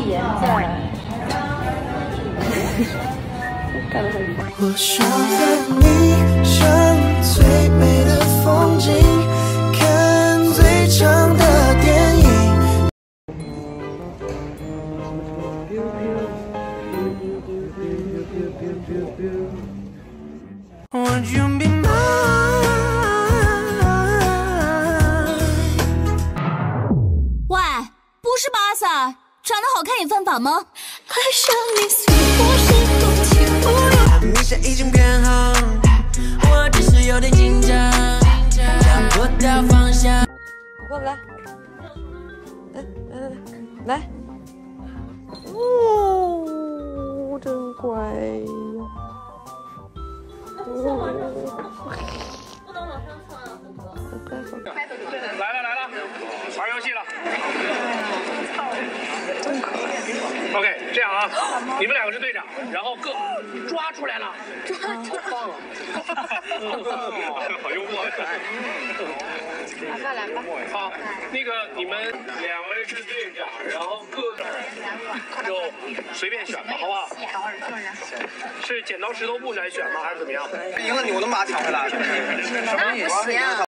言在。干得很。 我想和你赏最美的风景，看最长的电影。Would you be mine? 喂，不是吧，阿 Sir， 长得好看也犯法吗？ 爱上你，虽我是空气不要。 你现已经变好， 我只是有点紧张，找不到方向。 过来，来，哦，真乖呀。 不能往上蹭啊！ 来了，玩游戏了。 真可爱。 OK， 这样啊，你们两个是队长，然后各抓出来了，放了，好幽默，可爱。 来吧。 好，那个你们两位是队长，然后各就随便选吧，好不好？是剪刀石头布来选吗？还是怎么样？ 赢了你，我能把它抢回来。 那不行。